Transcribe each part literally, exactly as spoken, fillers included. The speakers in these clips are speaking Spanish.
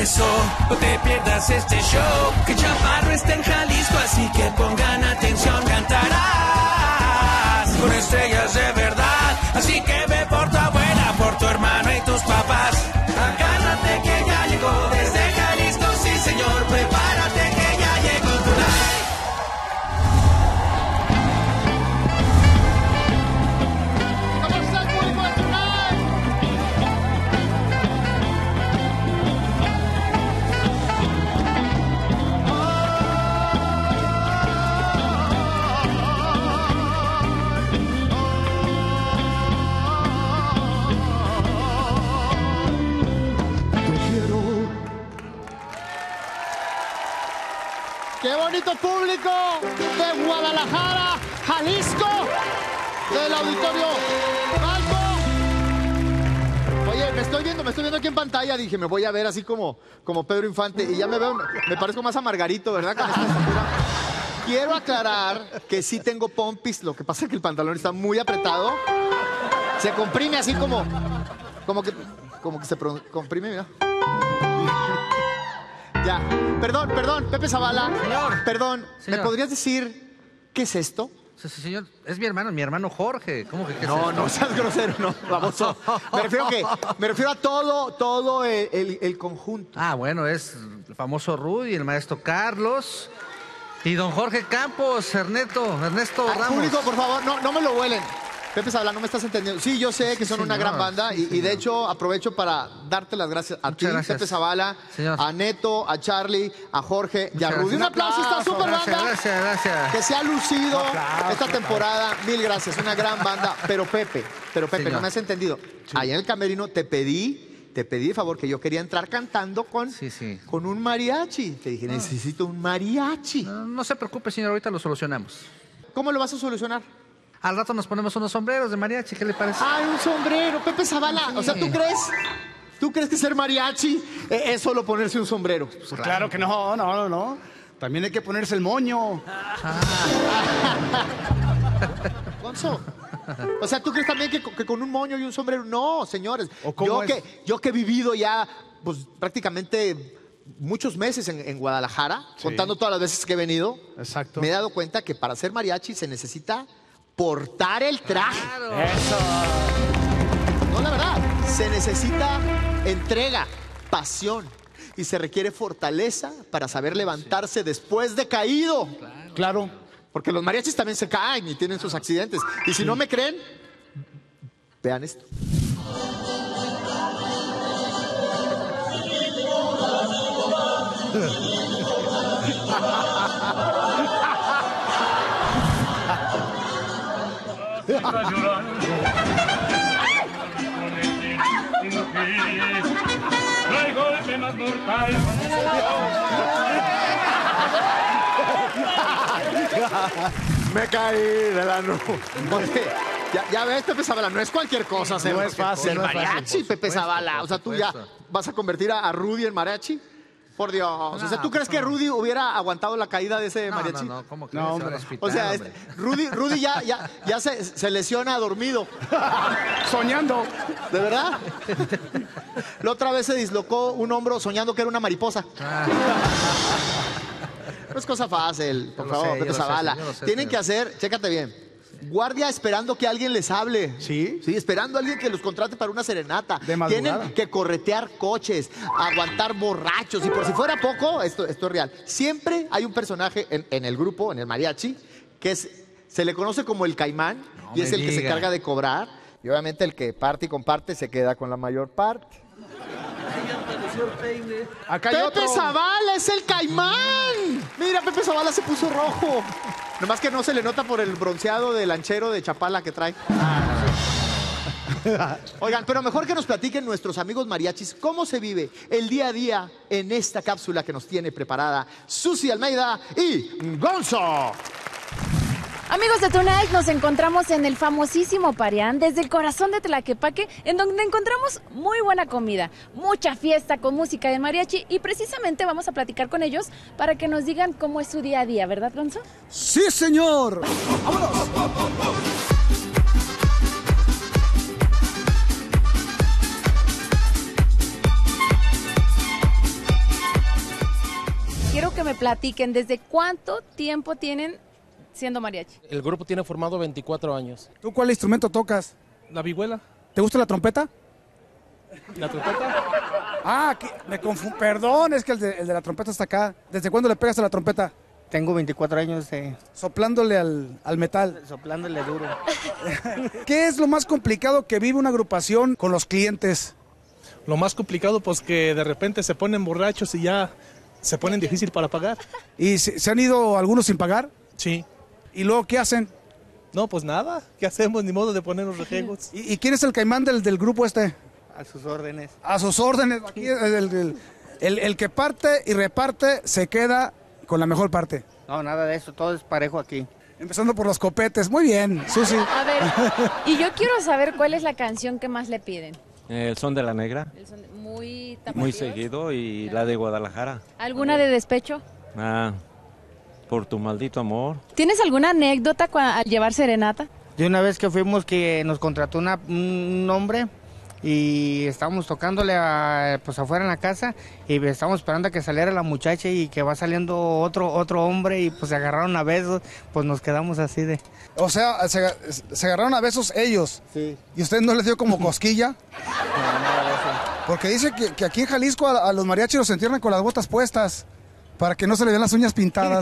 eso no te pierdas este show, que Chaparro está en Jalisco, así que pongan atención, cantarás con estrellas de verdad, así que ve por tu abuela, por tu hermano y tus papás. Agárrate que ya llegó desde Jalisco, sí señor, prepárate que ya llegó tu live. ¡Qué bonito público de Guadalajara, Jalisco, del Auditorio Palco! Oye, me estoy viendo, me estoy viendo aquí en pantalla. Dije, me voy a ver así como, como Pedro Infante. Y ya me veo, me parezco más a Margarito, ¿verdad? Con esta estatura. Quiero aclarar que sí tengo pompis. Lo que pasa es que el pantalón está muy apretado. Se comprime así como... Como que, como que se pro- comprime, mira. Ya. Perdón, perdón, Pepe Zavala. Señor. Perdón, Señor. ¿me podrías decir qué es esto? Sí, sí, señor, es mi hermano, mi hermano Jorge. ¿Cómo que qué es No, esto? no seas grosero, no, baboso. Me refiero que, me refiero a todo, todo el, el- el conjunto. Ah, bueno, es el famoso Rudy, el maestro Carlos y don Jorge Campos, Ernesto, Ernesto Al Ramos. público, por favor, no, no me lo huelen. Pepe Zavala, no me estás entendiendo. Sí, yo sé que son Sí, una señor, gran banda sí, y, y de señor. hecho aprovecho para darte las gracias a ti, Muchas gracias. Pepe Zavala, Señor. a Neto, a Charlie, a Jorge y a Muchas Rudy. Un gracias. aplauso a esta super Gracias, banda gracias, gracias. que se ha lucido esta temporada. Mil gracias, una gran banda. Pero Pepe, pero Pepe, Señor. no me has entendido. Allá en el camerino te pedí, te pedí de favor que yo quería entrar cantando con, Sí, sí. con un mariachi. Te dije, necesito un mariachi. No, no se preocupe, señor, ahorita lo solucionamos. ¿Cómo lo vas a solucionar? Al rato nos ponemos unos sombreros de mariachi, ¿qué le parece? ¡Ay, un sombrero! Pepe Zavala. O sea, ¿tú crees? ¿Tú crees que ser mariachi eh, es solo ponerse un sombrero? Pues claro que no, no, no, no. También hay que ponerse el moño. Gonzo. O sea, ¿tú crees también que, que con un moño y un sombrero? No, señores. ¿O cómo Yo es? que, yo que he vivido ya, pues, prácticamente muchos meses en, en Guadalajara, Sí. contando todas las veces que he venido, Exacto. me he dado cuenta que para ser mariachi se necesita portar el traje. Eso. No, la verdad. Se necesita entrega, pasión. Y se requiere fortaleza para saber levantarse después de caído. Claro. Porque los mariachis también se caen y tienen sus accidentes. Y si no me creen, vean esto. No hay golpe más mortal. Me caí de la nube. Oye, ya, ya ves, Pepe Zavala, no es cualquier cosa ser, No es fácil, ser no es fácil, mariachi, por Pepe supuesto, Zavala. por O sea, tú ya supuesto. vas a convertir a, a Rudy en mariachi. Por Dios. O sea, ¿tú No, crees que Rudy hubiera aguantado la caída de ese No, mariachi? no, no, ¿cómo que No, se va hombre. al hospital, O sea, hombre? este, Rudy, Rudy ya, ya, ya se, se lesiona dormido. Soñando. ¿De verdad? La otra vez se dislocó un hombro soñando que era una mariposa. No es cosa fácil, por Yo lo favor, sé, Pepe yo lo sé, Zavala. yo lo sé, Tienen señor. que hacer, chécate bien, guardia esperando que alguien les hable. ¿Sí? Sí, esperando a alguien que los contrate para una serenata. De madrugada. Tienen que corretear coches, aguantar borrachos. Y por si fuera poco, esto, esto es real. Siempre hay un personaje en, en el grupo, en el mariachi, que es, se le conoce como el caimán, No y es me el que se diga. carga de cobrar. Y obviamente el que parte y comparte se queda con la mayor parte. Acá hay ¡Pepe otro. Zavala es el caimán! Mira, Pepe Zavala se puso rojo. Nomás que no se le nota por el bronceado del lanchero de Chapala que trae. Oigan, pero mejor que nos platiquen nuestros amigos mariachis cómo se vive el día a día en esta cápsula que nos tiene preparada Susi Almeida y Gonzo. Amigos de Tonight, nos encontramos en el famosísimo Parián, desde el corazón de Tlaquepaque, en donde encontramos muy buena comida, mucha fiesta con música de mariachi y precisamente vamos a platicar con ellos para que nos digan cómo es su día a día, ¿verdad, Gonzo? ¡Sí, señor! que me platiquen desde cuánto tiempo tienen siendo mariachi. El grupo tiene formado veinticuatro años. ¿Tú cuál instrumento tocas? La vihuela. ¿Te gusta la trompeta? ¿La trompeta? Ah, aquí, me confundí. Perdón, es que el de, el de la trompeta está acá. ¿Desde cuándo le pegas a la trompeta? Tengo veinticuatro años de... Soplándole al, al metal. Soplándole duro. ¿Qué es lo más complicado que vive una agrupación con los clientes? Lo más complicado, pues que de repente se ponen borrachos y ya se ponen difícil para pagar. ¿Y se, se han ido algunos sin pagar? Sí. ¿Y luego qué hacen? No, pues nada. ¿Qué hacemos? Ni modo de ponernos rejegos. ¿Y, y quién es el caimán del, del grupo este? A sus órdenes. A sus órdenes. Aquí el, el, el, el que parte y reparte se queda con la mejor parte. No, nada de eso. Todo es parejo aquí. Empezando por los copetes. Muy bien, Susi. A ver, y yo quiero saber cuál es la canción que más le piden. El Son de la Negra, El son- Muy tapatíos. muy seguido, y la de Guadalajara. ¿Alguna de despecho? Ah, por tu maldito amor. ¿Tienes alguna anécdota cua- al llevar serenata? De una vez que fuimos que nos contrató una, un hombre y estábamos tocándole a, pues afuera en la casa y estábamos esperando a que saliera la muchacha y que va saliendo otro otro hombre y pues se agarraron a besos, pues nos quedamos así de... O sea, se, se agarraron a besos ellos. Sí. ¿Y usted no les dio como cosquilla? No, nada de eso. Porque dice que, que aquí en Jalisco a, a los mariachis los entierran con las botas puestas para que no se le vean las uñas pintadas.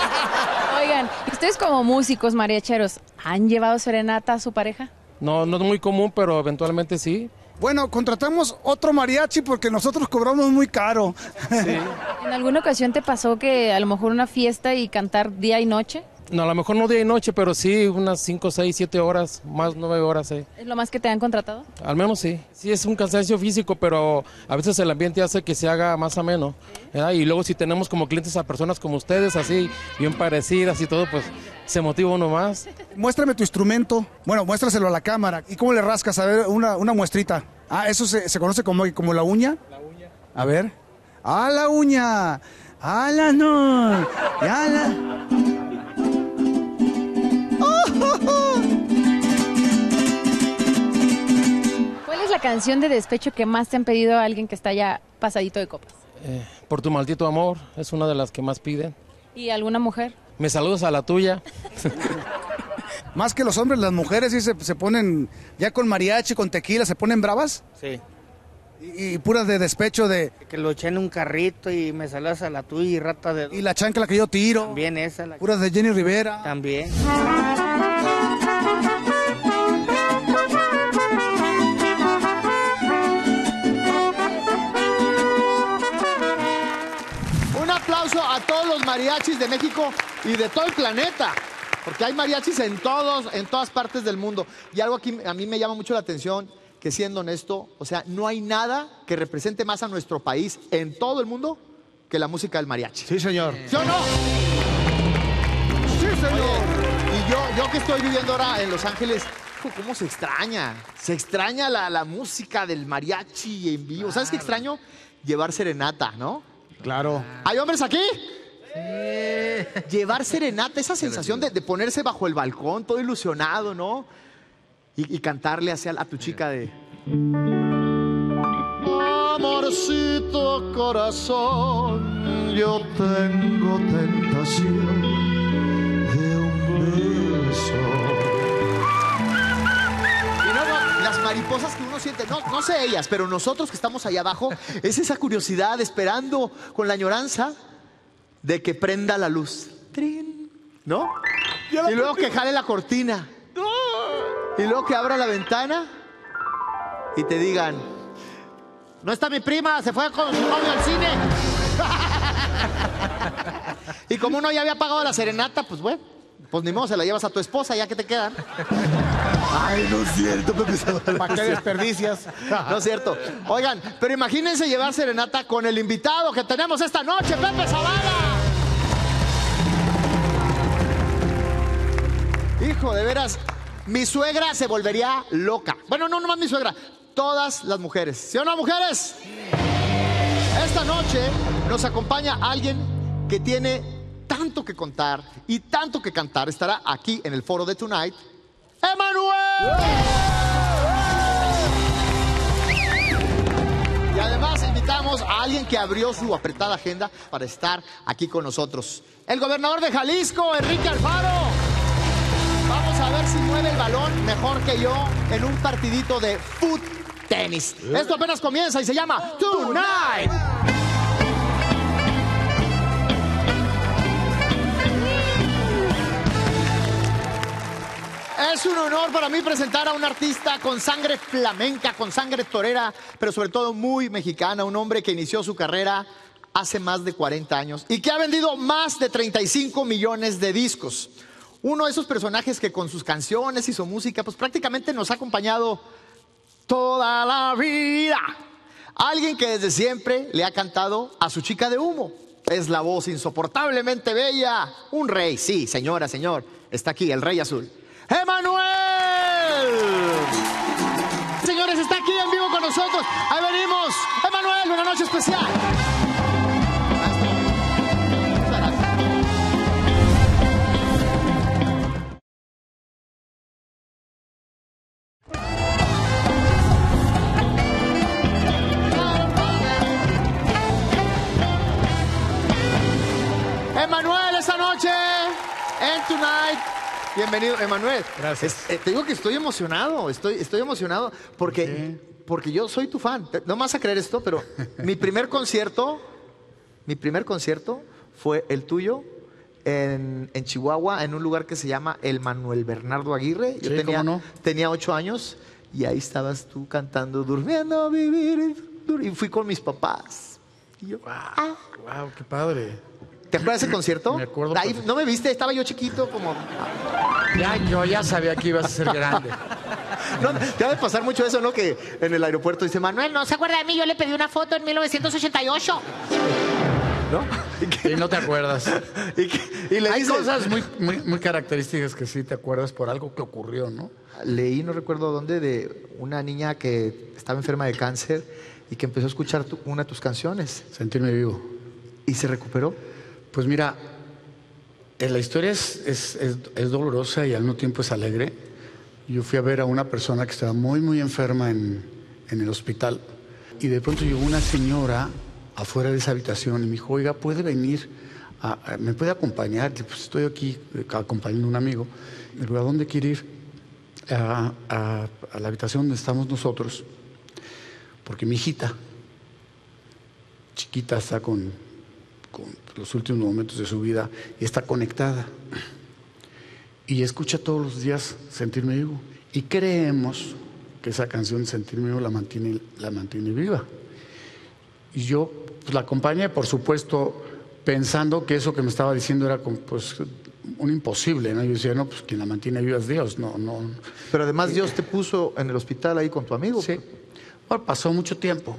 Oigan, ¿y ustedes como músicos mariacheros han llevado serenata a su pareja? No, no es muy común, pero eventualmente sí. Bueno, contratamos otro mariachi porque nosotros cobramos muy caro. ¿En alguna ocasión te pasó que a lo mejor una fiesta y cantar día y noche? No, a lo mejor no día y noche, pero sí unas cinco, seis, siete horas, más nueve horas, eh. ¿Es lo más que te han contratado? Al menos sí. Sí es un cansancio físico, pero a veces el ambiente hace que se haga más ameno, ¿verdad? Y luego si tenemos como clientes a personas como ustedes, así, bien parecidas y todo, pues se motiva uno más. Muéstrame tu instrumento. Bueno, muéstraselo a la cámara. ¿Y cómo le rascas? A ver, una, una muestrita. Ah, eso se, se conoce como, como la uña. La uña. A ver. ¡Ah, la uña! ¡Ah, la no! ¡Ya la! ¿Cuál es la canción de despecho que más te han pedido a alguien que está ya pasadito de copas? Eh, por tu maldito amor, es una de las que más piden. ¿Y alguna mujer? Me saludas a la tuya. Más que los hombres, las mujeres sí se, se ponen, ya con mariachi, con tequila, se ponen bravas. Sí. Y, y puras de despecho de... Que lo eché en un carrito y me saludas a la tuya y rata de... Y la chancla que yo tiro. También esa. La... Puras de Jenny Rivera. También. Un aplauso a todos los mariachis de México y de todo el planeta. Porque hay mariachis en todos, en todas partes del mundo. Y algo aquí a mí me llama mucho la atención, que siendo honesto, o sea, no hay nada que represente más a nuestro país en todo el mundo que la música del mariachi. Sí, señor. ¿Sí o no? Sí, señor. Y yo, yo que estoy viviendo ahora en Los Ángeles, ¿cómo se extraña? Se extraña la, la música del mariachi en vivo. ¿Sabes qué extraño? Llevar serenata, ¿no? Claro. ¿Hay hombres aquí? Llevar serenata, esa sensación de, de ponerse bajo el balcón, todo ilusionado, ¿no? Y, y cantarle hacia a tu chica de... Amorcito corazón, yo tengo tentación de un beso. Y luego las mariposas que uno siente, no, no sé ellas, pero nosotros que estamos allá abajo, es esa curiosidad esperando con la añoranza de que prenda la luz. Trin, ¿no? Y luego que jale la cortina. Y luego que abra la ventana y te digan, no está mi prima, se fue con su novio al cine. Y como uno ya había pagado la serenata, pues bueno, pues ni modo, se la llevas a tu esposa, ya que te quedan. Ay, no es cierto, Pepe Zavala. ¿Para qué desperdicias? No es cierto. Oigan, pero imagínense llevar serenata con el invitado que tenemos esta noche, Pepe Zavala. Hijo, de veras, mi suegra se volvería loca. Bueno, no, no más mi suegra, todas las mujeres. ¿Sí o no, mujeres? Esta noche nos acompaña alguien que tiene tanto que contar y tanto que cantar. Estará aquí en el foro de Tonight, ¡Emanuel! Y además invitamos a alguien que abrió su apretada agenda para estar aquí con nosotros. El gobernador de Jalisco, Enrique Alfaro. Vamos a ver si mueve el balón mejor que yo en un partidito de foot tenis. Esto apenas comienza y se llama Tonight. Es un honor para mí presentar a un artista con sangre flamenca, con sangre torera, pero sobre todo muy mexicana, un hombre que inició su carrera hace más de cuarenta años y que ha vendido más de treinta y cinco millones de discos. Uno de esos personajes que con sus canciones y su música pues prácticamente nos ha acompañado toda la vida. Alguien que desde siempre le ha cantado a su chica de humo. Es la voz insoportablemente bella. Un rey, sí, señora, señor. Está aquí, el rey azul. ¡Emanuel! Señores, está aquí en vivo con nosotros. Ahí venimos. ¡Emanuel, una noche especial! Emanuel, esta noche en Tonight. Bienvenido, Emanuel. Gracias. Es, eh, te digo que estoy emocionado, estoy, estoy emocionado porque, porque yo soy tu fan. No me vas a creer esto, pero mi primer concierto, mi primer concierto fue el tuyo en, en Chihuahua, en un lugar que se llama el Manuel Bernardo Aguirre. Yo Sí, tenía, ¿cómo no? tenía ocho años y ahí estabas tú cantando, durmiendo, vivir, dur- y fui con mis papás. Y yo, ah. Wow, qué padre. ¿Te acuerdas de ese concierto? Me acuerdo Ahí, perfecto. ¿no me viste? Estaba yo chiquito, como... Ya, yo ya sabía que ibas a ser grande. No, te va a pasar mucho eso, ¿no? Que en el aeropuerto dice, Manuel, ¿no se acuerda de mí? Yo le pedí una foto en mil novecientos ochenta y ocho. ¿No? Y, que- Y no te acuerdas. y que- y le Hay dice- cosas muy, muy, muy características que sí te acuerdas por algo que ocurrió, ¿no? Leí, no recuerdo dónde, de una niña que estaba enferma de cáncer y que empezó a escuchar tu- una de tus canciones. Sentirme vivo. ¿Y se recuperó? Pues mira, eh, la historia es, es, es, es dolorosa y al mismo tiempo es alegre. Yo fui a ver a una persona que estaba muy, muy enferma en, en el hospital y de pronto llegó una señora afuera de esa habitación y me dijo, oiga, ¿puede venir? A, a- ¿Me puede acompañar? Y pues estoy aquí eh, acompañando a un amigo. Me dijo, ¿a dónde quiere ir? A, a, a la habitación donde estamos nosotros. Porque mi hijita, chiquita, está con... con los últimos momentos de su vida y está conectada y escucha todos los días Sentirme Vivo y creemos que esa canción Sentirme Vivo la mantiene, la mantiene viva y yo pues, la acompañé, por supuesto, pensando que eso que me estaba diciendo era como, pues, un imposible, ¿no? Yo decía, no, pues quien la mantiene viva es Dios, no, no. Pero además Dios te puso en el hospital ahí con tu amigo. Sí. Bueno, pasó mucho tiempo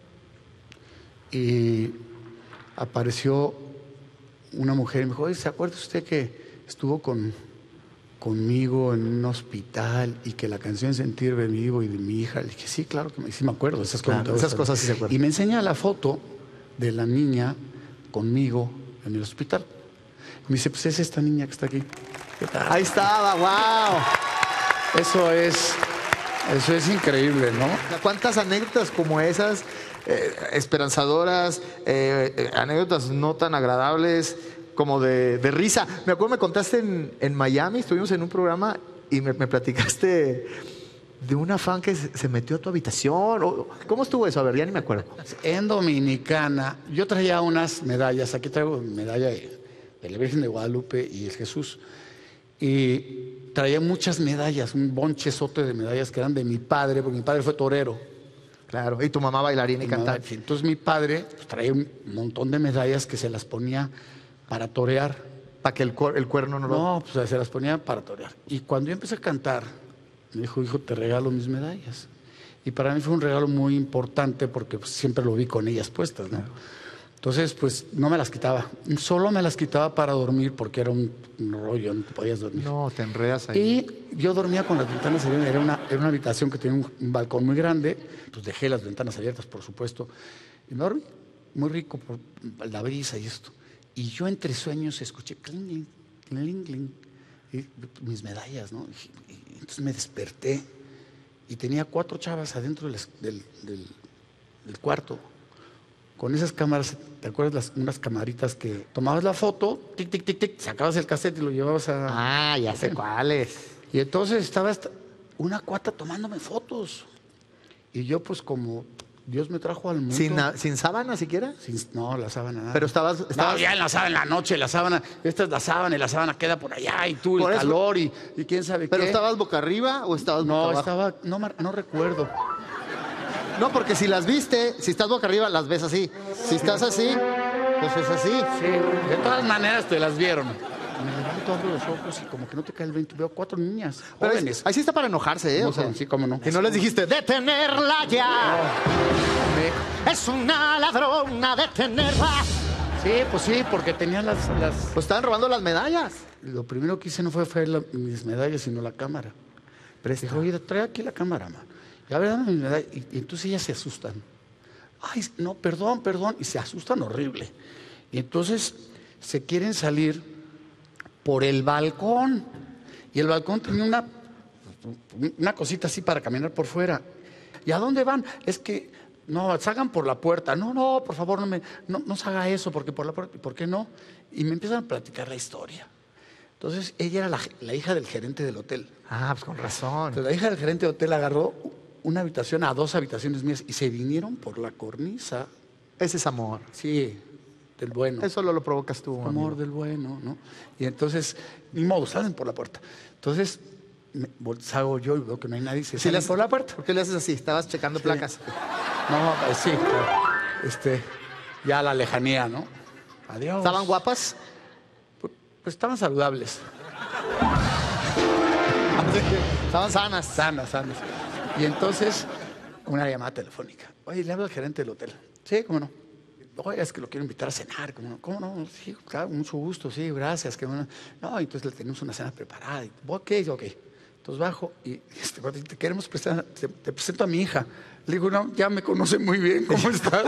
y apareció una mujer y me dijo, oye, ¿se acuerda usted que estuvo con, conmigo en un hospital y que la canción Sentirme Vivo y de mi hija? Le dije, sí, claro que me, sí me acuerdo, esas, Claro, cosas, esas cosas sí se acuerdan. Y me enseña la foto de la niña conmigo en el hospital. Y me dice, pues es esta niña que está aquí. ¿Qué tal? Ahí estaba, wow. Eso es, eso es increíble, ¿no? ¿Cuántas anécdotas como esas, eh, esperanzadoras, eh, eh, anécdotas no tan agradables, como de, de risa? Me acuerdo, me contaste en, en Miami, estuvimos en un programa y me, me platicaste de una fan que se, se metió a tu habitación. O, ¿cómo estuvo eso? A ver, ya ni me acuerdo. En Dominicana, yo traía unas medallas, aquí traigo medalla de, de la Virgen de Guadalupe y el Jesús, y traía muchas medallas, un bonchezote de medallas que eran de mi padre, porque mi padre fue torero. Claro, y tu mamá bailarina y cantante. Entonces mi padre pues, traía un montón de medallas que se las ponía para torear. Para que el, cuer- el cuerno no lo... No, pues se las ponía para torear. Y cuando yo empecé a cantar, me dijo, hijo, te regalo mis medallas. Y para mí fue un regalo muy importante porque pues, siempre lo vi con ellas puestas, ¿no? Entonces, pues no me las quitaba. Solo me las quitaba para dormir porque era un, un rollo, no te podías dormir. No, te enredas ahí. Y yo dormía con las ventanas abiertas. Era una, era una habitación que tenía un, un balcón muy grande. Pues dejé las ventanas abiertas, por supuesto. Y me dormí muy rico por la brisa y esto. Y yo entre sueños escuché cling, cling, cling, cling. Y mis medallas, ¿no? Y, y entonces me desperté y tenía cuatro chavas adentro del, del, del, del cuarto con esas cámaras, ¿te acuerdas las unas camaritas que tomabas la foto, tic, tic, tic, tic, sacabas el cassette y lo llevabas a... Ah, ya sé cuáles. Y entonces estaba esta- una cuata tomándome fotos. Y yo pues como Dios me trajo al mundo... ¿Sin, na- sin sábana siquiera? Sin- no, la sábana nada. Pero estabas... No, estabas... ya en la sábana, en la noche, la sábana, esta es la sábana y la sábana queda por allá y tú, Por el eso- calor y, y quién sabe ¿Pero qué. estabas boca arriba o estabas boca No, abajo? estaba, no, mar- no recuerdo. No, porque si las viste, si estás boca arriba, las ves así. Si estás así, pues es así. Sí, de todas maneras te las vieron. Me levanto, abro los ojos y como que no te cae el veinte. Veo cuatro niñas Pero jóvenes. es- ahí sí está para enojarse, ¿eh? No, O sea, sí, cómo no. y no les dijiste, detenerla ya. Me- Es una ladrona, detenerla. Sí, pues sí, porque tenía las, las... Pues estaban robando las medallas. Lo primero que hice no fue traer la- mis medallas, sino la cámara. Presta. Dijo, oye, trae aquí la cámara, ma. Y a ver, dame mis medallas. Y, y entonces ellas se asustan. Ay, no, perdón, perdón. Y se asustan horrible. Y entonces se quieren salir por el balcón. Y el balcón tenía una, una cosita así para caminar por fuera. ¿Y a dónde van? Es que, no, salgan por la puerta. No, no, por favor, no, me, no, no se haga eso, porque por la puerta, ¿por qué no? Y me empiezan a platicar la historia. Entonces, ella era la, la hija del gerente del hotel. Ah, pues con razón. Entonces, la hija del gerente del hotel agarró una habitación a dos habitaciones mías y se vinieron por la cornisa. Ese es amor. Sí, del bueno. Eso lo, lo provocas tú, Amor amigo. del bueno, ¿no? Y entonces, ni modo, salen por la puerta. Entonces, me, vol- salgo yo y veo que no hay nadie. Se Sí, salen le haces- por la puerta. ¿Por qué le haces así? Estabas checando Sí. placas. No, pues sí, claro. Este, ya la lejanía, ¿no? Adiós. ¿Estaban guapas? Pues, pues estaban saludables. Estaban sanas. Sanas, sanas. Y entonces, una llamada telefónica. Oye, le hablo al gerente del hotel. Sí, cómo no. Oye, es que lo quiero invitar a cenar. ¿Cómo no? ¿Cómo no? Sí, claro, mucho gusto, sí, gracias. Qué bueno. No, entonces le tenemos una cena preparada. Y, ok, ok. Entonces bajo y este, te queremos presentar, te, te presento a mi hija. Le digo, no, ya me conoce muy bien, ¿cómo estás?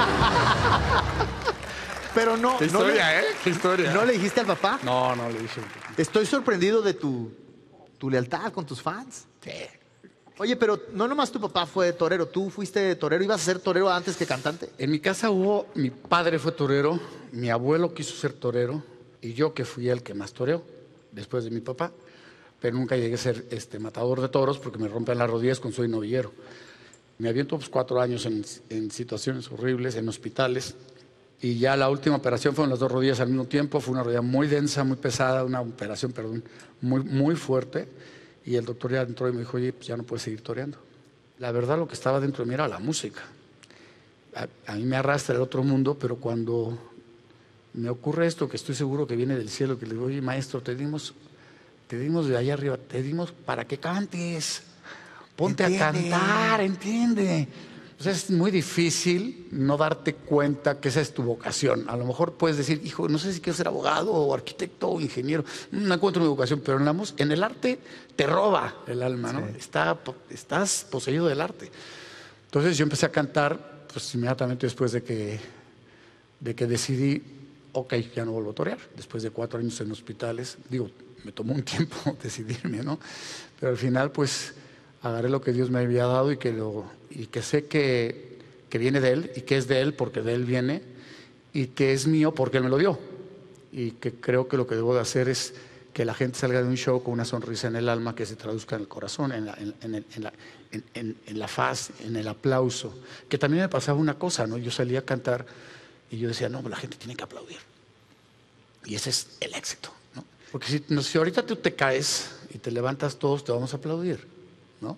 Pero no, Qué no, le, historia, ¿eh? Qué historia. ¿no le dijiste al papá? No, no le dije. Estoy sorprendido de tu, tu lealtad con tus fans. Sí. Oye, pero no nomás tu papá fue torero, tú fuiste torero, ibas a ser torero antes que cantante. En mi casa hubo, mi padre fue torero, mi abuelo quiso ser torero y yo que fui el que más toreó después de mi papá, pero nunca llegué a ser este, matador de toros porque me rompen las rodillas con soy novillero. Me aviento pues, cuatro años en, en situaciones horribles, en hospitales, y ya la última operación fueron las dos rodillas al mismo tiempo, fue una rodilla muy densa, muy pesada, una operación, perdón, muy, muy fuerte, y el doctor ya entró y me dijo, oye, pues ya no puedes seguir toreando. La verdad lo que estaba dentro de mí era la música. A, a mí me arrastra el otro mundo, pero cuando me ocurre esto, que estoy seguro que viene del cielo, que le digo, oye, maestro, te dimos, te dimos de allá arriba, te dimos para que cantes, ponte Entiende. a cantar, entiende. O sea, es muy difícil no darte cuenta que esa es tu vocación. A lo mejor puedes decir, hijo, no sé si quiero ser abogado o arquitecto o ingeniero, no encuentro mi vocación, pero en, la mus- en el arte te roba el alma, ¿no? Está, po- estás poseído del arte. Entonces yo empecé a cantar, pues inmediatamente después de que, de que decidí, ok, ya no vuelvo a torear, después de cuatro años en hospitales. Digo, me tomó un tiempo decidirme, ¿no? Pero al final, pues, agarré lo que Dios me había dado y que, lo, y que sé que, que viene de Él y que es de Él porque de Él viene y que es mío porque Él me lo dio. Y que creo que lo que debo de hacer es que la gente salga de un show con una sonrisa en el alma que se traduzca en el corazón, en la, en, en el- en la, en- en- en la faz, en el aplauso. Que también me pasaba una cosa, ¿no? Yo salía a cantar y yo decía, no, la gente tiene que aplaudir. Y ese es el éxito, ¿no? Porque si, no, si ahorita tú te caes y te levantas todos, te vamos a aplaudir, ¿no?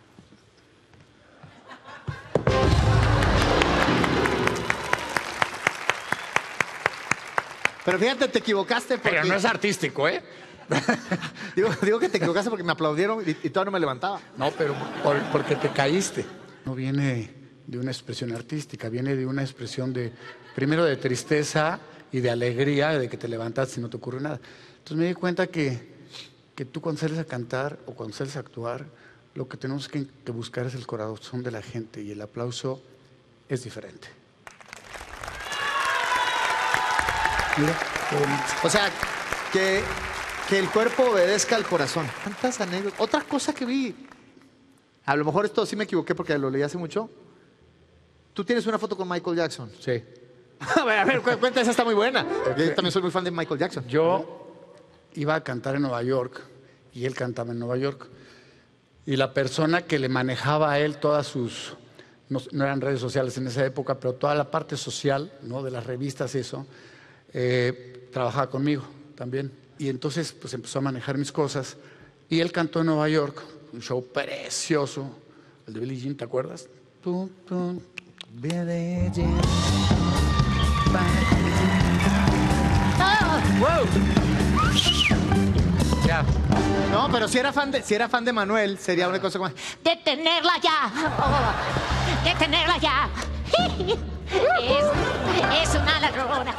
Pero fíjate, te equivocaste porque... Pero no es artístico, ¿eh? digo, digo que te equivocaste porque me aplaudieron y, y todavía no me levantaba. No, pero por- porque te caíste. No viene de una expresión artística, viene de una expresión de, primero de tristeza y de alegría, de que te levantaste y no te ocurre nada. Entonces me di cuenta que, que tú cuando sales a cantar o cuando sales a actuar, lo que tenemos que, que buscar es el corazón de la gente y el aplauso es diferente. Mira, qué bonito. O sea, que, que el cuerpo obedezca al corazón. Tantas anécdotas. Otra cosa que vi, a lo mejor esto sí me equivoqué porque lo leí hace mucho. Tú tienes una foto con Michael Jackson. Sí. A ver, a ver, cu- cuenta, esa está muy buena. Yo también soy muy fan de Michael Jackson. Yo iba a cantar en Nueva York y él cantaba en Nueva York. Y la persona que le manejaba a él todas sus, no, no eran redes sociales en esa época, pero toda la parte social, ¿no? De las revistas y eso, eh, trabajaba conmigo también. Y entonces pues empezó a manejar mis cosas. Y él cantó en Nueva York, un show precioso, el de Billie Jean, ¿te acuerdas? Tum, tum, Billie Jean. ¡Wow! Ya. No, pero si era fan de, si era fan de Manuel, sería una cosa como... ¡Detenerla ya! Oh, ¡Detenerla ya! Es, es una ladrona.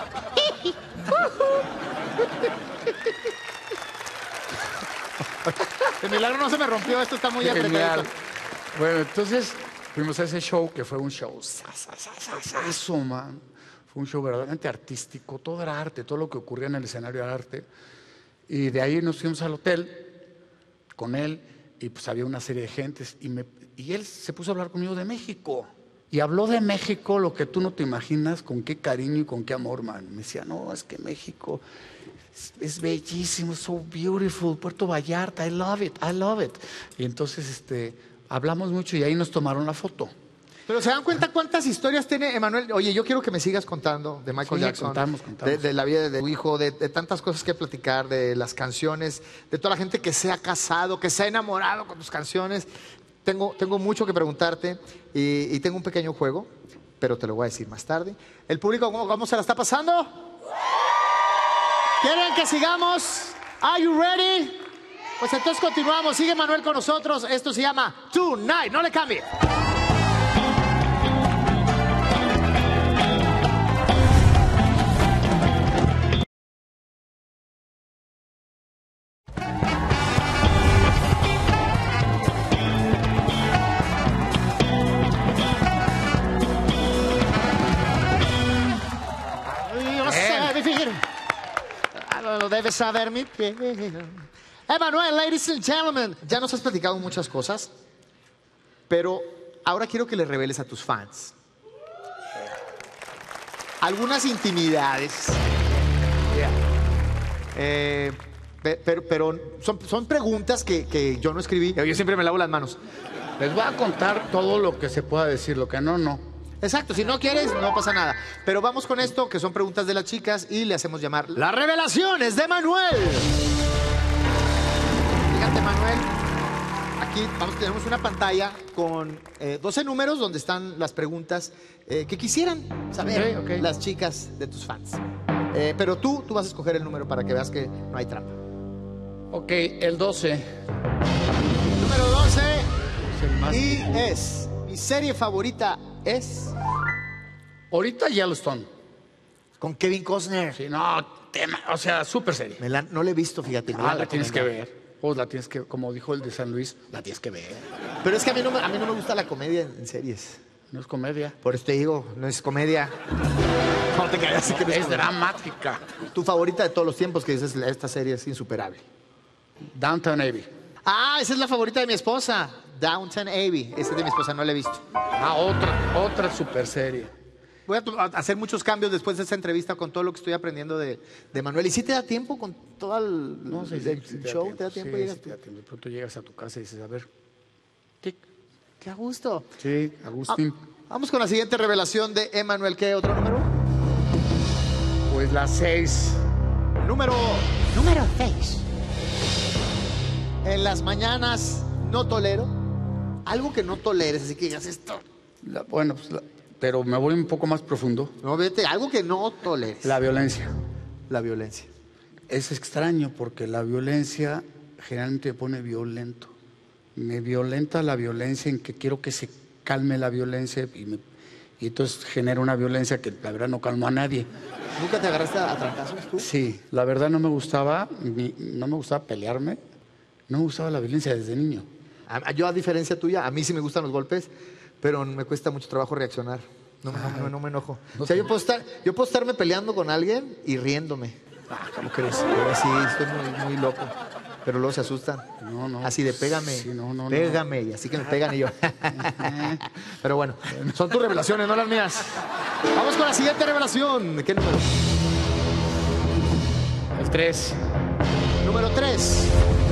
El milagro no se me rompió, esto está muy Genial. apretado. Bueno, entonces fuimos a ese show que fue un show sasasasasazo, man. Fue un show verdaderamente artístico, todo era arte, todo lo que ocurría en el escenario era arte. Y de ahí nos fuimos al hotel con él y pues había una serie de gentes y, me, y él se puso a hablar conmigo de México. Y habló de México lo que tú no te imaginas, con qué cariño y con qué amor, man. Me decía, no, es que México es, es bellísimo, so beautiful, Puerto Vallarta, I love it, I love it. Y entonces este, hablamos mucho y ahí nos tomaron la foto. Pero ¿se dan cuenta cuántas historias tiene Emanuel? Oye, yo quiero que me sigas contando de Michael Sí, Jackson, contamos, contamos. De, de la vida de tu hijo, de, de tantas cosas que platicar, de las canciones, de toda la gente que se ha casado, que se ha enamorado con tus canciones. Tengo, tengo mucho que preguntarte y, y tengo un pequeño juego, pero te lo voy a decir más tarde. ¿El público cómo, cómo se la está pasando? ¿Quieren que sigamos? ¿Are you ready? Pues entonces continuamos. Sigue Manuel con nosotros. Esto se llama Tonight. No le cambie. Lo debes saber, mi piel. Emanuel, ladies and gentlemen. Ya nos has platicado muchas cosas, pero ahora quiero que le reveles a tus fans algunas intimidades. Eh, pe- pero pero son, son preguntas que, que yo no escribí. Yo siempre me lavo las manos. Les voy a contar todo lo que se pueda decir, lo que no, no. Exacto, si no quieres, no pasa nada. Pero vamos con esto, que son preguntas de las chicas, y le hacemos llamar las revelaciones de Manuel. Fíjate, Manuel, aquí vamos, tenemos una pantalla con eh, doce números donde están las preguntas eh, que quisieran saber Ok, ok. las chicas de tus fans. Eh, pero tú, tú vas a escoger el número para que veas que no hay trampa. Ok, el doce. Número doce. Es el más- Y es, mi serie favorita es... Ahorita Yellowstone. Con Kevin Costner. Sí, no, tema, o sea, súper serie. Me la- no la he visto, fíjate. me Ah, han la tienes que recomendado. ver. Pues la tienes que, como dijo el de San Luis, la tienes que ver. Pero es que a mí no me, a mí no me gusta la comedia en, en series. No es comedia. Por eso te digo, no es comedia. No te creas, sí que no es Es comedia. dramática. Tu favorita de todos los tiempos, que dices, esta serie es insuperable. Downtown Abbey. Ah, esa es la favorita de mi esposa. Downton Abbey. Esa es de mi esposa, no la he visto. Ah, otra, otra super serie. Voy a, to- a hacer muchos cambios después de esta entrevista con todo lo que estoy aprendiendo de, de Manuel. ¿Y si te da tiempo con todo el, No sé el si show? ¿Te da tiempo? Sí, Llegas sí tú. te da tiempo. De pronto llegas a tu casa y dices, a ver. Tic. Qué a gusto. Sí, Ah, Agustín. vamos con la siguiente revelación de Emanuel. ¿Qué otro número? Pues la seis. Número Número seis. en las mañanas no tolero. Algo que no toleres, así que digas esto. La- bueno, pues la- pero me voy un poco más profundo. No, vete, algo que no toleres. La violencia. La violencia. Es extraño porque la violencia generalmente me pone violento. Me violenta la violencia en que quiero que se calme la violencia y, me- y entonces genera una violencia que la verdad no calmo a nadie. ¿Nunca te agarraste a trancazos tú? Sí, la verdad no me gustaba, ni- no me gustaba pelearme, no me gustaba la violencia desde niño. A- Yo, a diferencia tuya, a mí sí me gustan los golpes, pero me cuesta mucho trabajo reaccionar. No, no, no, no me enojo. O sea, yo puedo, estar, yo puedo estarme peleando con alguien y riéndome. Ah, ¿cómo crees? Pero sí, estoy muy, muy loco. Pero luego se asustan. No, no. Así de pégame, Sí, no, no, pégame, y así que me pegan y yo. Pero bueno, son tus revelaciones, no las mías. Vamos con la siguiente revelación. ¿Qué número? El tres. Número tres.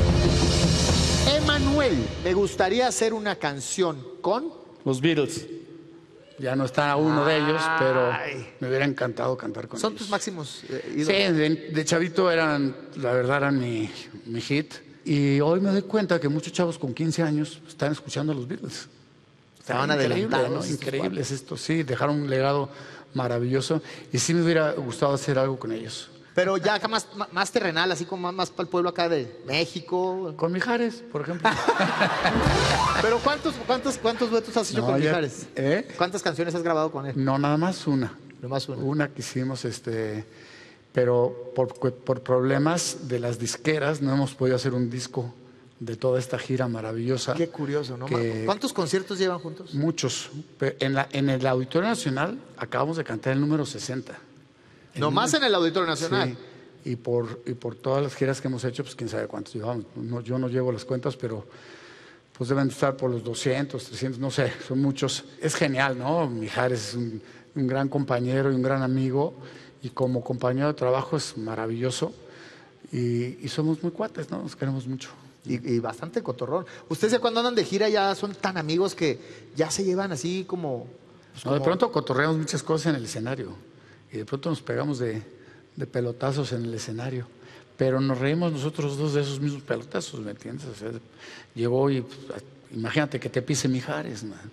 Emanuel, me gustaría hacer una canción con... Los Beatles. Ya no está uno de ellos, pero me hubiera encantado cantar con Son ellos. tus máximos eh, Sí, ídolos. de, de chavito eran, la verdad, eran mi, mi hit. Y hoy me doy cuenta que muchos chavos con quince años están escuchando a los Beatles. Estaban Increíble, adelantados ¿no? estos Increíbles estos, sí, dejaron un legado maravilloso. Y sí me hubiera gustado hacer algo con ellos. Pero ya acá más, más terrenal, así como más, más para el pueblo acá de México. Con Mijares, por ejemplo. Pero ¿cuántos, cuántos, cuántos duetos has hecho No, con ya- Mijares? ¿Eh? ¿Cuántas canciones has grabado con él? No, nada más una. Nomás una. Una que hicimos, este, pero por, por problemas de las disqueras no hemos podido hacer un disco de toda esta gira maravillosa. Qué curioso, ¿no? que- ¿Cuántos conciertos llevan juntos? Muchos. Pe- En, la, en el Auditorio Nacional acabamos de cantar el número sesenta. Nomás en el Auditorio Nacional. Sí. Y por, y por todas las giras que hemos hecho, pues quién sabe cuántos llevamos. No, yo no llevo las cuentas, pero pues deben estar por los doscientos, trescientos, no sé, son muchos. Es genial, ¿no? Mijares es un, un gran compañero y un gran amigo, y como compañero de trabajo es maravilloso. Y, y somos muy cuates, ¿no? Nos queremos mucho. Y, y bastante cotorrón. Ustedes ya cuando andan de gira ya son tan amigos que ya se llevan así como... pues, No, de como- pronto cotorreamos muchas cosas en el escenario, y de pronto nos pegamos de, de pelotazos en el escenario. Pero nos reímos nosotros dos de esos mismos pelotazos, ¿me entiendes? O sea, llegó y pues, imagínate que te pise Mijares, man.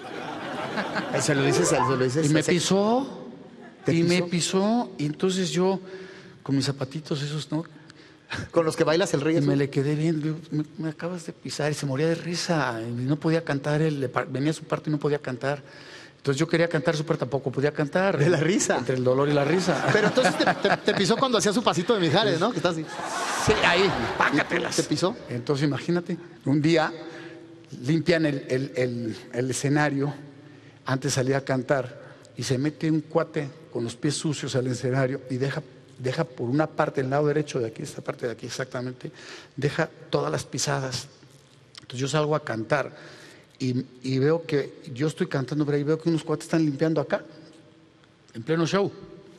Ahí se lo dices, se lo dices. Y me se- pisó, ¿Te y me pisó? pisó, y entonces yo, con mis zapatitos esos, ¿no? Con los que bailas el Y reggae. me le quedé viendo, digo, me, me acabas de pisar, y se moría de risa, y no podía cantar, él, le par- venía a su parte y no podía cantar. Entonces yo quería cantar su parte, tampoco podía cantar. De la risa. Entre el dolor y la risa. Pero entonces te, te- te pisó cuando hacía su pasito de Mijares, ¿no? Que está así. Sí, ahí, pácatelas. ¿Te pisó? Entonces imagínate, un día limpian el, el- el- el escenario, antes salía a cantar, y se mete un cuate con los pies sucios al escenario y deja, deja por una parte, el lado derecho de aquí, esta parte de aquí exactamente, deja todas las pisadas. Entonces yo salgo a cantar y, y veo que, yo estoy cantando por ahí, veo que unos cuates están limpiando acá, en pleno show.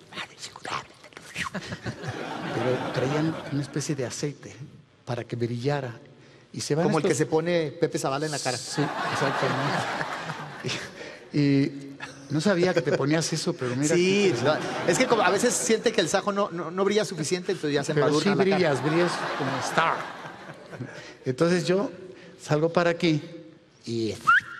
Pero traían una especie de aceite para que brillara. Y se van Como el estos- que se pone Pepe Zavala en la cara. Sí, exactamente. y, y no sabía que te ponías eso, pero mira. Sí, que- no, es que como a veces siente que el sajo no, no, no brilla suficiente, entonces ya se pero embadurna sí la cara. brillas, brillas como star. Entonces yo salgo para aquí y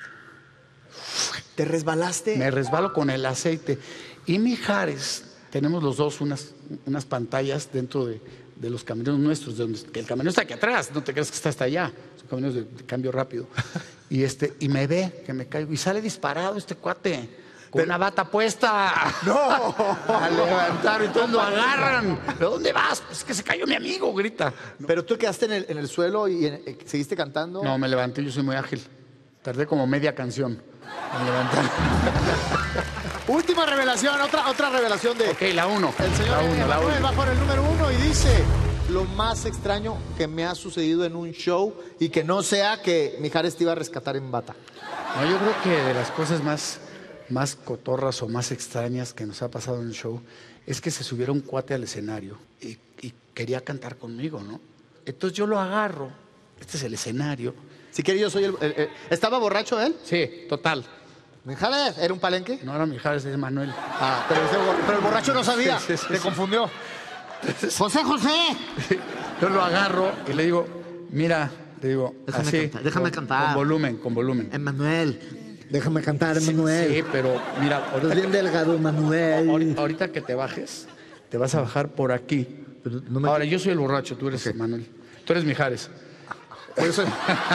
¿Te resbalaste? me resbalo con el aceite. Y Mijares, tenemos los dos unas, unas pantallas dentro de, de los camiones nuestros, de donde, que el camión está aquí atrás, no te creas que está hasta allá, son camiones de, de cambio rápido. Y, este, y me ve que me caigo y sale disparado este cuate, con una bata puesta. ¡No! A levantar y todos lo agarran. ¿Pero dónde vas? Pues es que se cayó mi amigo, grita. Pero tú quedaste en el, en el suelo y en- eh, seguiste cantando. No, me levanté, yo soy muy ágil. Tardé como media canción en levantar. Última revelación, otra, otra revelación de... Ok, la uno. El señor La uno, la Emanuel uno. va por el número uno y dice: lo más extraño que me ha sucedido en un show y que no sea que Mijares te iba a rescatar en bata. No, yo creo que de las cosas más, más cotorras o más extrañas que nos ha pasado en el show es que se subiera un cuate al escenario y, y quería cantar conmigo, ¿no? Entonces yo lo agarro, este es el escenario. Si quiere, yo soy el, el- el- ¿Estaba borracho él? Sí, total. ¿Mijares? ¿Era un palenque? No era Mijares, es Manuel. Ah, pero, ese bor- pero el borracho no sabía. Sí, sí, sí, Te sí. confundió. José, José. Yo lo agarro y le digo, mira, le digo, Déjame así, cantar, déjame con, cantar. con volumen, con volumen. Emanuel. Déjame cantar, Sí, sí, pero mira, ahorita, bien delgado, Emanuel. ahorita- ahorita que te bajes, te vas a bajar por aquí. no me- Ahora, yo soy el borracho, tú eres Manuel. Tú eres Mijares. Por eso-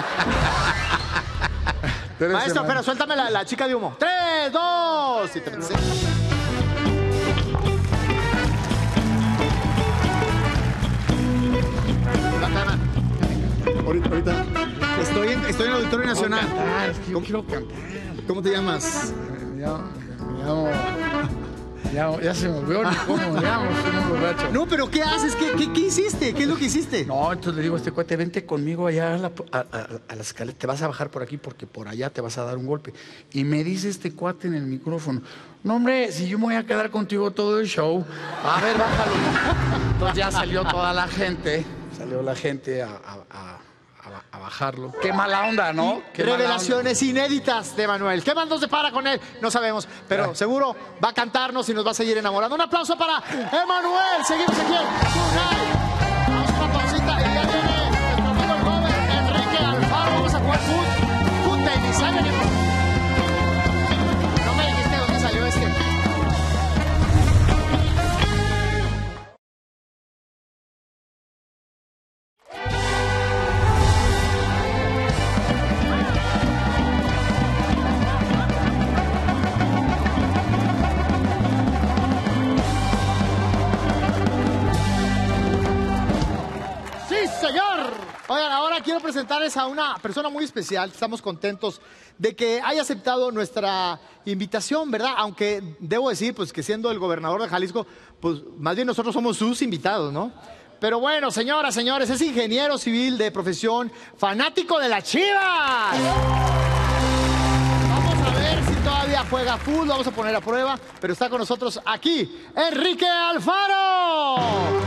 Tú eres Maestro, Emanuel. pero suéltame la, la chica de humo. ¡Tres, dos! Y te pensé. La cara. Ahorita, ahorita. Estoy en, estoy en el Auditorio Nacional. Cantar, es que yo quiero cantar. ¿Cómo te llamas? Me llamo, me llamo, me Ya, ya se me olvidó ni cómo le llamo, soy un borracho. No, pero ¿qué haces? ¿Qué, qué, qué hiciste? ¿Qué es lo que hiciste? No, entonces le digo a este cuate, vente conmigo allá a la, a, a, a la escalera, te vas a bajar por aquí porque por allá te vas a dar un golpe. Y me dice este cuate en el micrófono, no hombre, si yo me voy a quedar contigo todo el show, a ver, bájalo. Entonces ya salió toda la gente, salió la gente a, a, a, a bajarlo. Qué mala onda, ¿no? Qué Revelaciones inéditas de Manuel. ¿Qué más nos depara con él? No sabemos, pero seguro va a cantarnos y nos va a seguir enamorando. Un aplauso para Emanuel. Seguimos aquí en Tonight. Vamos a una pausita y ya viene nuestro amigo el joven Enrique Alfaro. Vamos a jugar foot, foot tenis. Ahí venimos. No me dijiste dónde salió este. Oigan, ahora quiero presentarles a una persona muy especial. Estamos contentos de que haya aceptado nuestra invitación, ¿verdad? Aunque debo decir, pues, que siendo el gobernador de Jalisco, pues, más bien nosotros somos sus invitados, ¿no? Pero bueno, señoras, señores, es ingeniero civil de profesión, fanático de las Chivas. Vamos a ver si todavía juega fútbol, vamos a poner a prueba, pero está con nosotros aquí, Enrique Alfaro.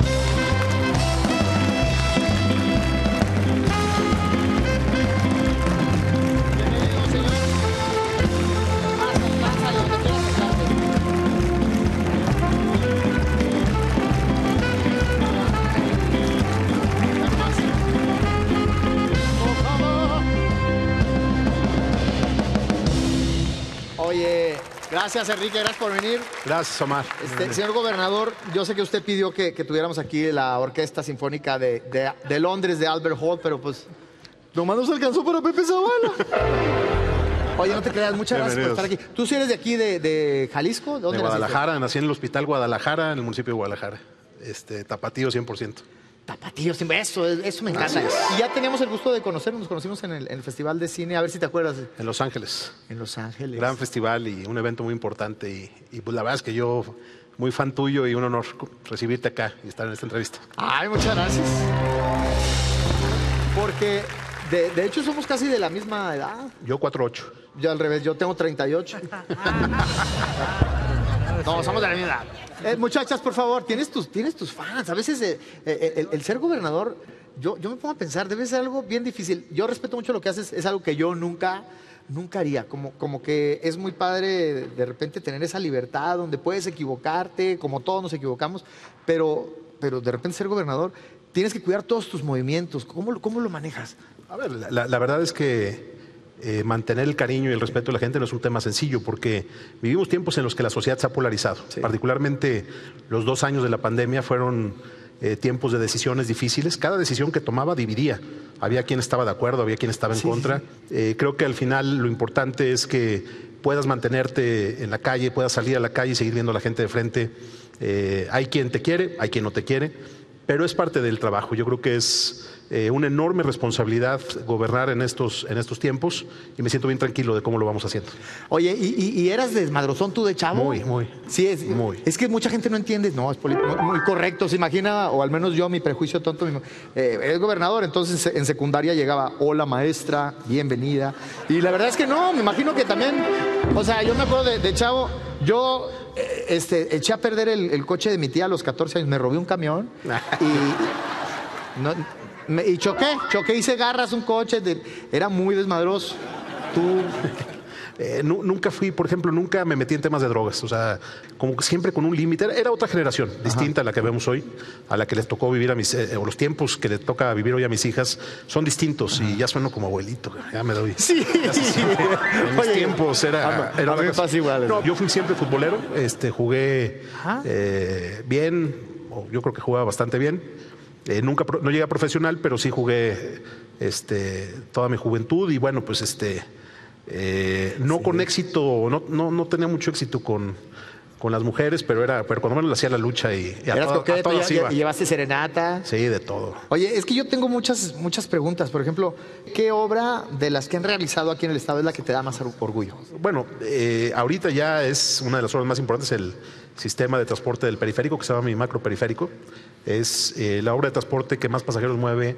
Oye, gracias Enrique, gracias por venir. Gracias, Omar. Este, señor gobernador, yo sé que usted pidió que, que tuviéramos aquí la Orquesta Sinfónica de, de, de Londres, de Albert Hall, pero pues nomás nos alcanzó para Pepe Zavala. Oye, no te creas, muchas gracias por estar aquí. ¿Tú sí eres de aquí, de, de Jalisco? ¿De dónde de Guadalajara, naciste? nací en el Hospital Guadalajara, en el municipio de Guadalajara. Este, tapatío cien por ciento. Tapatío, eso, eso me encanta. Y ya teníamos el gusto de conocernos, nos conocimos en el, en el Festival de Cine, a ver si te acuerdas. En Los Ángeles. En Los Ángeles. Gran festival y un evento muy importante. Y, y pues la verdad es que yo, muy fan tuyo y un honor recibirte acá y estar en esta entrevista. Ay, muchas gracias. Porque, de, de hecho, somos casi de la misma edad. Yo cuatro ocho. Yo al revés, yo tengo treinta y ocho. No, somos de la misma edad. Eh, muchachas, por favor, tienes tus, tienes tus fans. A veces eh, eh, el, el ser gobernador, yo, yo me pongo a pensar, debe ser algo bien difícil. Yo respeto mucho lo que haces, es algo que yo nunca, nunca haría. Como, como que es muy padre de repente tener esa libertad donde puedes equivocarte, como todos nos equivocamos, pero, pero de repente ser gobernador, tienes que cuidar todos tus movimientos. ¿Cómo, cómo lo manejas? A ver, la, la verdad es que Eh, mantener el cariño y el respeto de la gente no es un tema sencillo porque vivimos tiempos en los que la sociedad se ha polarizado. Sí. Particularmente los dos años de la pandemia fueron eh, tiempos de decisiones difíciles. Cada decisión que tomaba dividía. Había quien estaba de acuerdo, había quien estaba en sí, contra. Sí. Eh, creo que al final lo importante es que puedas mantenerte en la calle, puedas salir a la calle y seguir viendo a la gente de frente. Eh, hay quien te quiere, hay quien no te quiere, pero es parte del trabajo. Yo creo que es Eh, una enorme responsabilidad gobernar en estos, en estos tiempos y me siento bien tranquilo de cómo lo vamos haciendo. Oye, ¿y, y, y eras desmadrozón tú de chavo? Muy, muy. Sí, es, muy. Es que mucha gente no entiende. No, es muy, muy correcto. Se imagina, o al menos yo, mi prejuicio tonto, mi, eh, es gobernador, entonces en secundaria llegaba, hola maestra, bienvenida. Y la verdad es que no, me imagino que también, o sea, yo me acuerdo de, de chavo, yo eh, este, eché a perder el, el coche de mi tía a los catorce años, me robé un camión y... No, Me, y choqué, choqué, hice garras un coche, de, era muy desmadroso. Tú... Eh, nu, nunca fui, por ejemplo, nunca me metí en temas de drogas, o sea, como que siempre con un límite. Era, era otra generación, Ajá. distinta a la que vemos hoy, a la que les tocó vivir a mis, eh, o los tiempos que les toca vivir hoy a mis hijas, son distintos Ajá. y ya sueno como abuelito, ya me doy. Sí, sí. En mis Oye, tiempos era... A, era a mí me pasa igual. No, yo fui siempre futbolero, este, jugué eh, bien, yo creo que jugaba bastante bien. Eh, nunca no llegué a profesional, pero sí jugué este, toda mi juventud y bueno, pues este eh, no sí. con éxito, no, no, no tenía mucho éxito con, con las mujeres, pero era, pero cuando menos le hacía la lucha y, y a, Eras todo, a coqueto, todas ya- iba. ya- llevaste serenata. Sí, de todo. Oye, es que yo tengo muchas, muchas preguntas. Por ejemplo, ¿qué obra de las que han realizado aquí en el Estado es la que te da más or- orgullo? Bueno, eh, ahorita ya es una de las obras más importantes el sistema de transporte del periférico, que se llama mi macro periférico. Es eh, la obra de transporte que más pasajeros mueve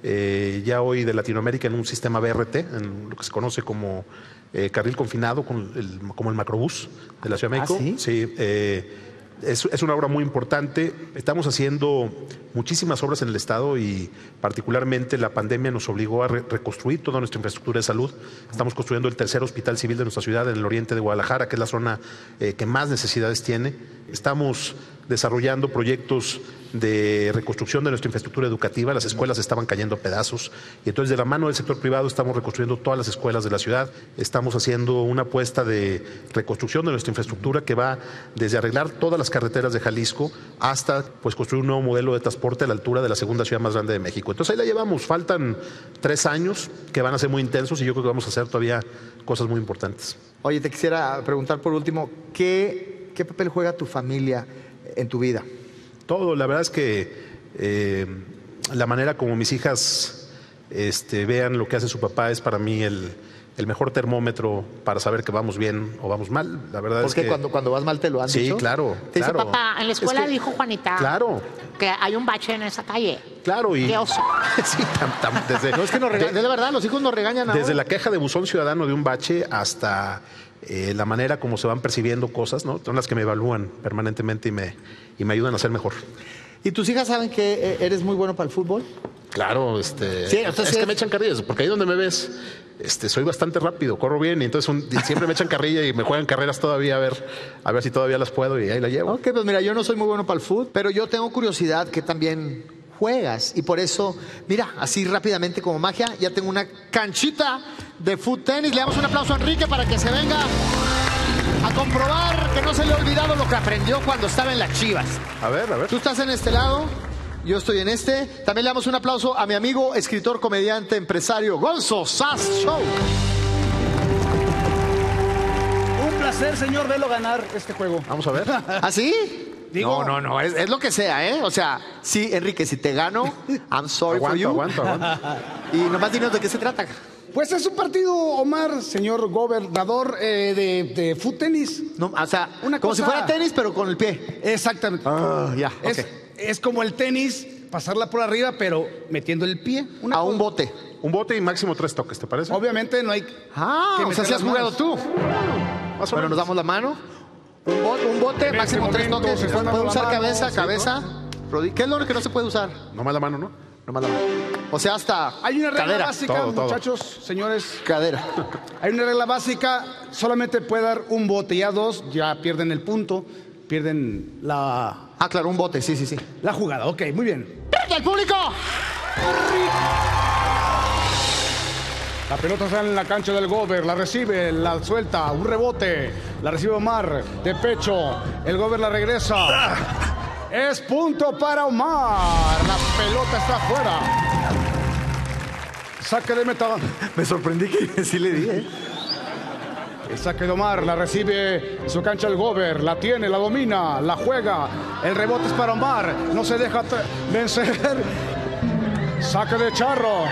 eh, ya hoy de Latinoamérica en un sistema B R T, en lo que se conoce como eh, carril confinado, con el- como el macrobús de la Ciudad de ¿Ah, México. sí? Sí, eh, es, es una obra muy importante. Estamos haciendo muchísimas obras en el Estado y particularmente la pandemia nos obligó a re- reconstruir toda nuestra infraestructura de salud. Estamos construyendo el tercer hospital civil de nuestra ciudad en el oriente de Guadalajara, que es la zona eh, que más necesidades tiene. Estamos desarrollando proyectos de reconstrucción de nuestra infraestructura educativa. Las escuelas estaban cayendo a pedazos y entonces de la mano del sector privado estamos reconstruyendo todas las escuelas de la ciudad. Estamos haciendo una apuesta de reconstrucción de nuestra infraestructura que va desde arreglar todas las carreteras de Jalisco hasta pues construir un nuevo modelo de transporte a la altura de la segunda ciudad más grande de México. Entonces ahí la llevamos. Faltan tres años que van a ser muy intensos y yo creo que vamos a hacer todavía cosas muy importantes. Oye, te quisiera preguntar por último, ¿qué, qué papel juega tu familia en tu vida? Todo, la verdad es que eh, la manera como mis hijas este, vean lo que hace su papá es para mí el, el mejor termómetro para saber que vamos bien o vamos mal. La verdad es Porque que cuando, cuando vas mal te lo han sí, dicho. claro, Te dice, claro. Papá, en la escuela Es que- dijo Juanita Claro, que hay un bache en esa calle. claro y ¡Qué oso! sí, tam- tam- desde, No es que nos regañan, de- de verdad, los hijos nos regañan ahora. desde la queja de buzón ciudadano de un bache hasta eh, la manera como se van percibiendo cosas, ¿no? Son las que me evalúan permanentemente y me, y me ayudan a ser mejor. ¿Y tus hijas saben que eh, eres muy bueno para el fútbol? Claro, este, Sí, entonces es que es- me echan carrillas, porque ahí donde me ves, este, soy bastante rápido, corro bien y entonces un- y siempre me echan carrilla y me juegan carreras todavía a ver, a ver si todavía las puedo y ahí la llevo. Ok, pues mira, yo no soy muy bueno para el fútbol, pero yo tengo curiosidad que también juegas y por eso, mira, así rápidamente como magia, ya tengo una canchita de foot tenis. Le damos un aplauso a Enrique para que se venga a comprobar que no se le ha olvidado lo que aprendió cuando estaba en las Chivas. A ver, a ver. Tú estás en este lado, yo estoy en este. También le damos un aplauso a mi amigo, escritor, comediante, empresario, Gonzo Sass Show. Un placer, señor, verlo ganar este juego. Vamos a ver. ¿Ah, sí? Digo- no, no, no, es, es lo que sea, ¿eh? O sea, sí, Enrique, si te gano, I'm sorry for Aguanto, you. aguanto, aguanto. Y nomás dinos de qué se trata. Pues es un partido, Omar, señor gobernador, eh, de, de foot tenis. No, o sea, Una como cosa- si fuera tenis, pero con el pie. Exactamente. Ah, ya, es, ok. es como el tenis, pasarla por arriba, pero metiendo el pie. Una A cosa- un bote. Un bote y máximo tres toques, ¿te parece? Obviamente no hay. Ah, que o sea, meter si has las jugado manos. tú. Más o Bueno, menos. nos damos la mano. Un, bo- un bote, En máximo este tres momento toques. se están Puede dando la usar mano, cabeza, sí, cabeza. rodi- ¿Qué es lo que no se puede usar? Nomás la mano, ¿no? Nomás la mano. O sea, hasta Hay una regla cadera. básica, todo, todo. muchachos, señores. Cadera. Hay una regla básica, solamente puede dar un bote, ya dos, ya pierden el punto, pierden la, Ah, claro, un bote, sí, sí, sí. la jugada. Ok, muy bien. ¡Del público! La pelota está en la cancha del Gober, la recibe, la suelta, un rebote, la recibe Omar, de pecho, el Gober la regresa. Es punto para Omar, la pelota está afuera. Saque de meta. Me sorprendí que sí le di, ¿eh? El saque de Omar, la recibe en su cancha el Gober, la tiene, la domina, la juega. El rebote es para Omar, no se deja tra- vencer. Saque de Charro.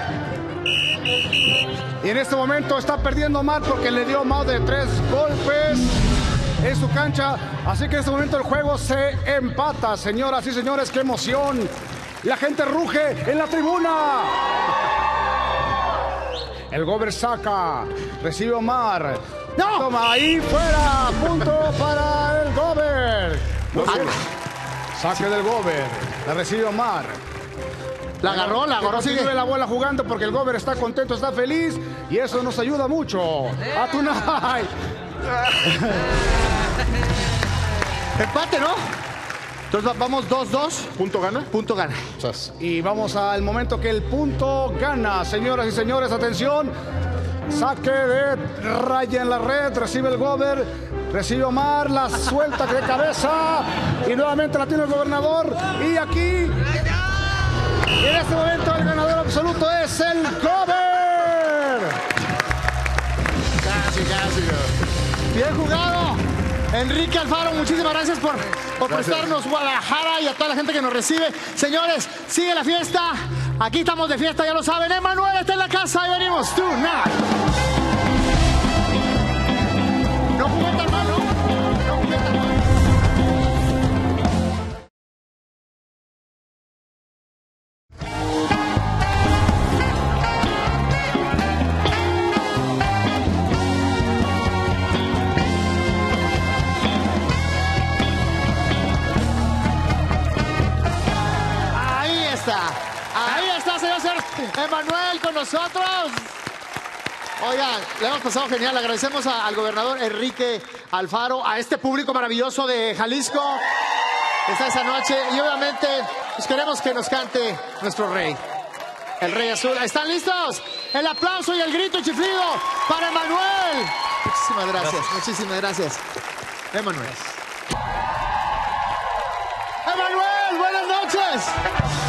Y en este momento está perdiendo Omar porque le dio más de tres golpes en su cancha. Así que en este momento el juego se empata. Señoras y señores, qué emoción. La gente ruge en la tribuna. El Gober saca, recibe Omar. ¡No! Toma, ahí fuera. Punto para el Gober. Muy bien. Saque del Gober. La recibe Omar. La agarró, la agarró, Que sigue. continúe la bola jugando porque el Gober está contento, está feliz y eso nos ayuda mucho. A Tunay. Empate, ¿no? Entonces va- vamos dos dos. ¿Punto gana? Punto gana. Y vamos al momento que el punto gana. Señoras y señores, atención. Saque de raya en la red. Recibe el Gober. Recibe Omar. La suelta de cabeza. Y nuevamente la tiene el gobernador. Y aquí. Y en este momento el ganador absoluto es el Gober. Casi, casi. Bien jugado. Enrique Alfaro, muchísimas gracias por, por prestarnos Guadalajara y a toda la gente que nos recibe. Señores, sigue la fiesta. Aquí estamos de fiesta, ya lo saben. Emanuel está en la casa y venimos tonight. No jugué tan mal, ¿no? No jugué tan mal. Ahí está. Ahí está, señor Emanuel con nosotros. Oigan, le hemos pasado genial. Agradecemos a- al gobernador Enrique Alfaro, a este público maravilloso de Jalisco que está esa noche. Y obviamente, pues queremos que nos cante nuestro rey, el Rey Azul. ¿Están listos? El aplauso y el grito y chiflido para Emanuel. Muchísimas gracias, Gracias. muchísimas gracias. Emanuel. Emanuel, buenas noches.